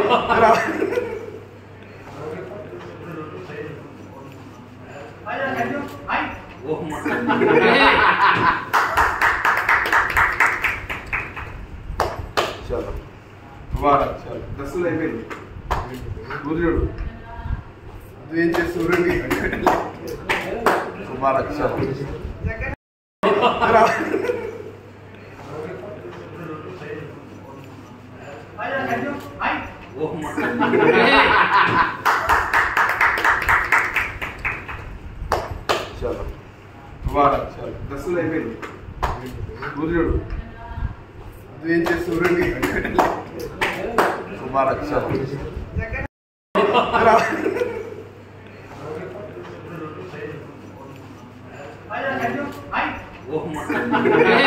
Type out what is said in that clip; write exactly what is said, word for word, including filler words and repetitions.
चलो मुबारक चलो दसలు అయిపోయింది సూర్యుడు ఉదయించే సూర్యుడిని ముబారక్ చలో चलो मुबारक चलो दसలు అయిపోయింది సూర్యుడు ఉదయించే సూర్యుడిని मुबारक चलो Oh my God.